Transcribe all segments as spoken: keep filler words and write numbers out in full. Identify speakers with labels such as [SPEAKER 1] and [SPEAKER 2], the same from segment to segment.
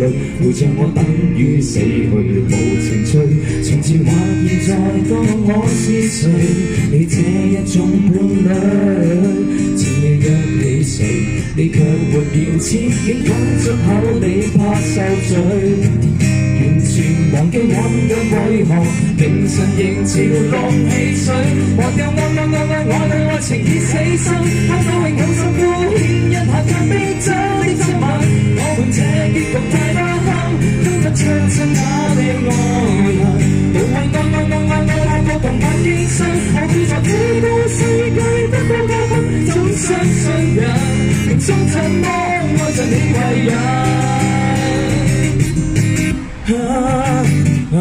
[SPEAKER 1] 陪着我等於死去無情趣。從前或現在當我是誰？你這一種伴侶，前夜約你睡，你卻換了千景講出口，你怕受罪。完全忘記醞釀為何凌晨仍潮落汽水，忘掉愛愛愛愛愛愛愛情已死心，他都永好心敷衍一下卻冰酒的親吻，我們這結局太不堪，今日唱出那的愛恨，無謂愛愛愛愛愛太過動魄犧牲，我叫做這個世界得到教訓，總相信人，命中怎麼愛着你為人。啊啊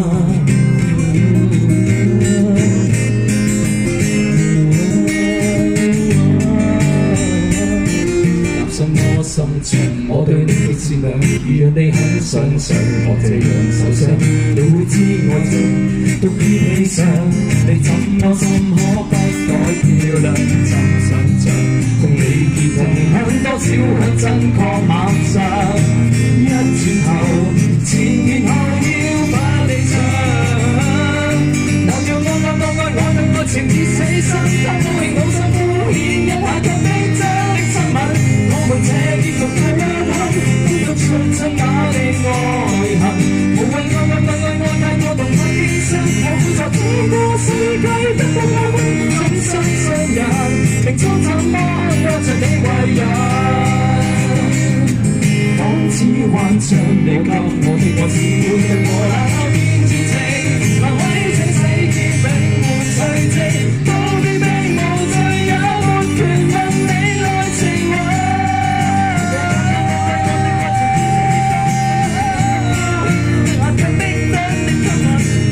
[SPEAKER 1] 擔心我心情，我對你的善良，如若你很想想我這樣受傷，你會知愛情獨於理想，你怎麼怎可不改漂亮？怎想像共你結同享多少很真確晚上，一轉頭。前然後要把你唱，難道愛愛愛愛愛愛愛情已死心？他都永好心敷衍一下卻冰真的親吻，我們這結局太不堪，都要出親那的愛恨，無謂愛愛愛愛愛太過動魄犧牲，我負責這個世界得到教訓，總相信人，命中怎麼愛着你為人。仿似幻想你給我的愛是會令我冷口變至情，難為情死結並沒隨即，到底並無罪也沒權問你來情話。壓緊的燈的吸引，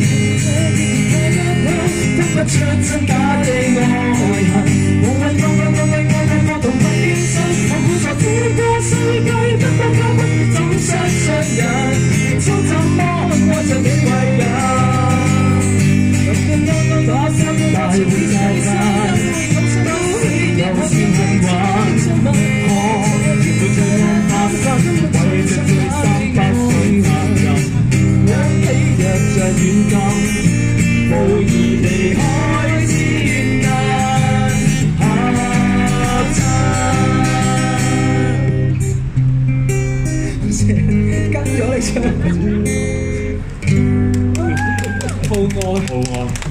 [SPEAKER 1] 得不出真假的愛恨，無謂愛愛愛愛愛愛我同不犧牲，我估錯這個世界得到教訓，總相信人，命中怎麼愛着你為人？咁嘅啱啱打心大會炸彈，都起有算命運，可絕對這樣發生，為着最三百歲男人，想起日日遠近，無疑離開之遠近，跟咗你唱，報愛報愛。